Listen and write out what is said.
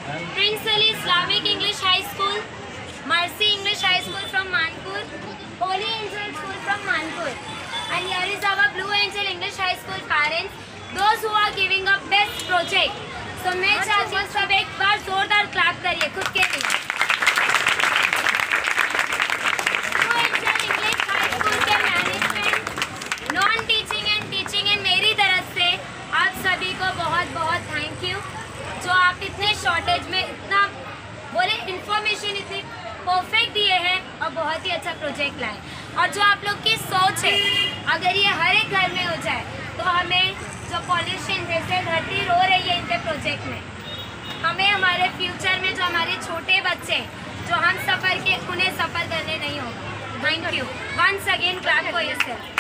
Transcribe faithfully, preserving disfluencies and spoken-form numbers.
Prince Ali Islamic English High School, Mercy English High School from Manpur, Holy Angel School from Manpur. And here is our Blue Angel English High School parents, those who are giving a best project. So मैं चाहती हूँ सब एक बार जोरदार clap करिए खुद के लिए। Blue Angel English High School के management, non teaching and teaching and मेरी तरफ से आप सभी को बहुत बहुत थैंक यू, जो आप इतने शॉर्टेज में इतना बोले इंफॉर्मेशन इतनी परफेक्ट दिए हैं और बहुत ही अच्छा प्रोजेक्ट लाए। और जो आप लोग की सोच है, अगर ये हर एक घर में हो जाए तो हमें जो पॉल्यूशन जैसे धरती रो रही है इनके प्रोजेक्ट में, हमें हमारे फ्यूचर में जो हमारे छोटे बच्चे जो हम सफ़र के उन्हें सफ़र करने नहीं होगा। Thank you once again, clap for yourself.